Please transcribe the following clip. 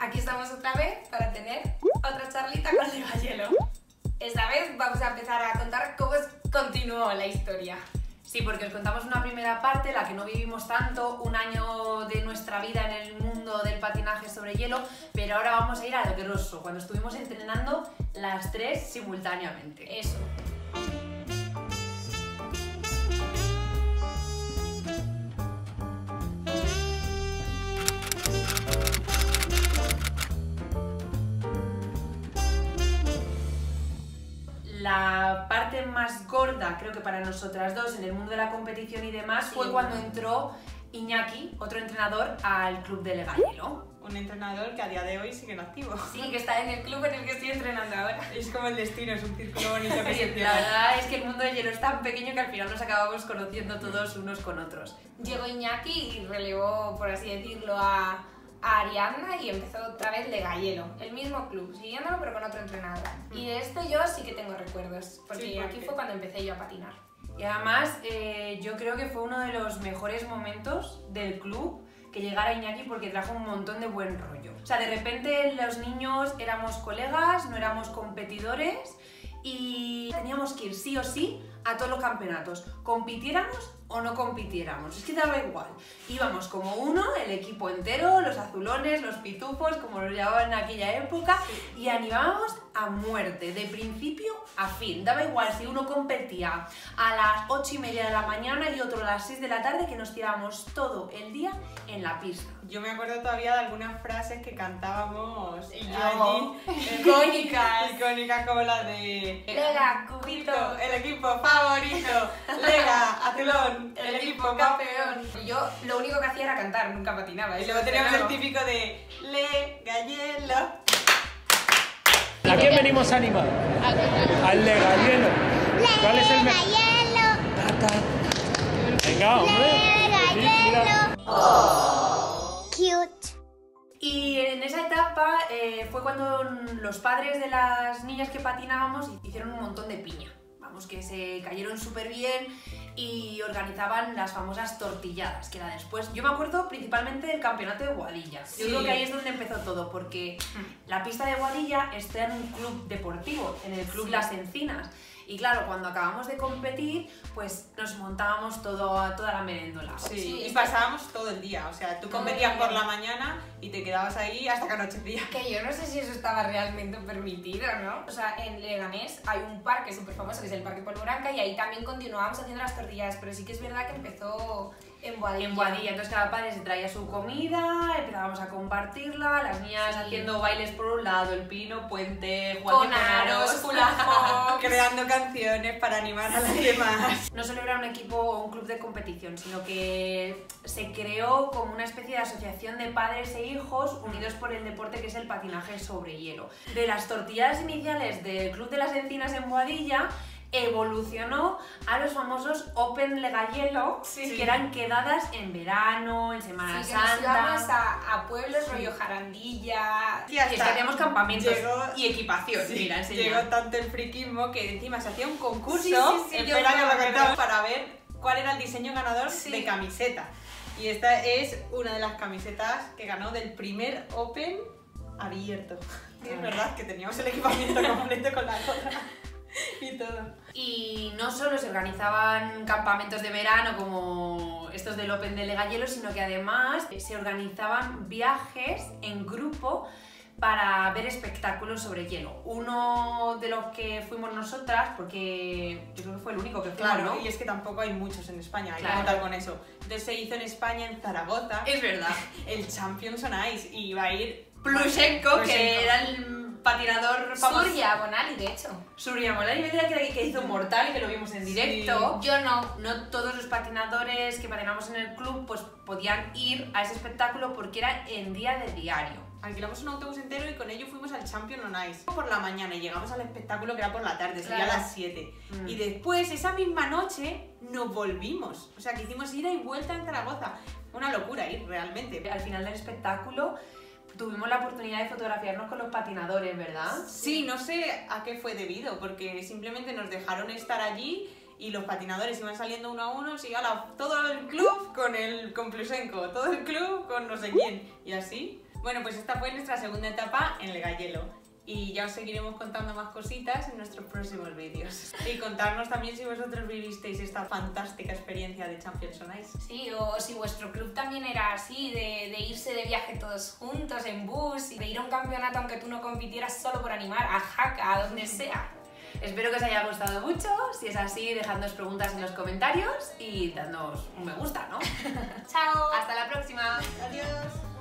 Aquí estamos otra vez para tener otra charlita con Legallelo. Esta vez vamos a empezar a contar cómo continuó la historia. Sí, porque os contamos una primera parte, la que no vivimos tanto, un año de nuestra vida en el mundo del patinaje sobre hielo, pero ahora vamos a ir a lo grosso, cuando estuvimos entrenando las tres simultáneamente. Eso. La parte más gorda, creo que para nosotras dos, en el mundo de la competición y demás, fue cuando entró Iñaki, otro entrenador, al club de Legallelo. Un entrenador que a día de hoy sigue en activo. Sí, que está en el club en el que estoy entrenando ahora. Es como el destino, es un círculo bonito que se La cierra. verdad es que el mundo del hielo es tan pequeño que al final nos acabamos conociendo todos unos con otros. Llegó Iñaki y relevó, por así decirlo, a Ariadna y empezó otra vez Legallelo, el mismo club, siguiéndolo pero con otro entrenador. Y de esto yo sí que tengo recuerdos, porque Sí, aquí fue cuando empecé yo a patinar. Y además, yo creo que fue uno de los mejores momentos del club que llegara Iñaki porque trajo un montón de buen rollo. O sea, de repente los niños éramos colegas, no éramos competidores y teníamos que ir sí o sí a todos los campeonatos, compitiéramos o no compitiéramos, es que daba igual. Íbamos como uno, el equipo entero, los azulones, los pitufos, como los llamaban en aquella época, y animábamos a muerte, de principio a fin. Daba igual si uno competía a las 8:30 de la mañana y otro a las 6 de la tarde, que nos tirábamos todo el día en la pista. Yo me acuerdo todavía de algunas frases que cantábamos Yo. allí. Icónicas. Icónicas como la de... Lega, cubito, el equipo favorito. Lega, azulón, el equipo campeón. Y yo lo único que hacía era cantar, nunca patinaba. Y luego teníamos el típico de Legallelo. ¿A quién venimos a animar? Al Legallelo. ¿Cuál es el mejor? Venga, hombre. Legallelo. Cute. Y en esa etapa fue cuando los padres de las niñas que patinábamos hicieron un montón de piña. Vamos, que se cayeron súper bien y organizaban las famosas tortilladas, que era después. Yo me acuerdo principalmente del campeonato de Boadilla. Yo creo que ahí es donde empezó todo, porque la pista de Boadilla está en un club deportivo, en el club Las Encinas. Y claro, cuando acabamos de competir, pues nos montábamos toda la merendola. Sí, y pasábamos todo el día. O sea, tú competías por la mañana y te quedabas ahí hasta que anochecía. Que yo no sé si eso estaba realmente permitido, ¿no? O sea, en Leganés hay un parque súper famoso que es el Parque Polvoranca y ahí también continuábamos haciendo las tortillas, pero sí que es verdad que empezó en Boadilla. En Boadilla, entonces cada padre se traía su comida, empezábamos a compartirla, las niñas haciendo bailes por un lado, el pino, puente, jugando Con aros, hula hoop. Creando canciones para animar a las demás. No solo era un equipo o un club de competición, sino que se creó como una especie de asociación de padres e hijos unidos por el deporte que es el patinaje sobre hielo. De las tortilladas iniciales del Club de las Encinas en Boadilla, evolucionó a los famosos Open Legallelo, que eran quedadas en verano, en Semana Sí, que nos Santa. íbamos a pueblos rollo Jarandilla. Y Y es que hacíamos campamentos llegó- y equipación. Sí, Mira, enseña. llegó tanto el friquismo que encima se hacía un concurso, Sí, yo espera que me lo acuerdo. contamos, para ver cuál era el diseño ganador Sí. de camiseta. Y esta es una de las camisetas que ganó del primer Open abierto. Y es verdad que teníamos el equipamiento completo con la gorra y todo. Y no solo se organizaban campamentos de verano como estos del Open de Legallelo, sino que además se organizaban viajes en grupo para ver espectáculos sobre hielo. Uno de los que fuimos nosotras, porque yo creo que fue el único que fuimos, Claro, ¿no? y es que tampoco hay muchos en España, hay Claro. que contar con eso. Entonces se hizo en España, en Zaragoza, Es verdad. el Champions on Ice y iba a ir Plushenko, que era el patinador famoso. Surya Bonali, de hecho. Surya Bonali, que hizo Mortal y que lo vimos en directo. Yo no. No todos los patinadores que patinamos en el club pues podían ir a ese espectáculo porque era en día de diario. Alquilamos un autobús entero y con ello fuimos al Champions on Ice por la mañana y llegamos al espectáculo que era por la tarde, sería a Claro. las 7. Y después, esa misma noche, nos volvimos. O sea, que hicimos ida y vuelta en Zaragoza. Una locura ir, realmente. Al final del espectáculo tuvimos la oportunidad de fotografiarnos con los patinadores, ¿verdad? Sí, no sé a qué fue debido, porque simplemente nos dejaron estar allí y los patinadores iban saliendo uno a uno, y ala, todo el club con Plushenko, todo el club con no sé quién. Y así Bueno, pues esta fue nuestra segunda etapa en Legallelo. Y ya os seguiremos contando más cositas en nuestros próximos vídeos. Y contarnos también si vosotros vivisteis esta fantástica experiencia de Champions on Ice. Sí, o si vuestro club también era así, de irse de viaje todos juntos en bus, y de ir a un campeonato aunque tú no compitieras solo por animar, a Jaca, a donde sea. Espero que os haya gustado mucho. Si es así, dejadnos preguntas en los comentarios y dadnos un me gusta, ¿no? ¡Chao! Hasta la próxima. Adiós.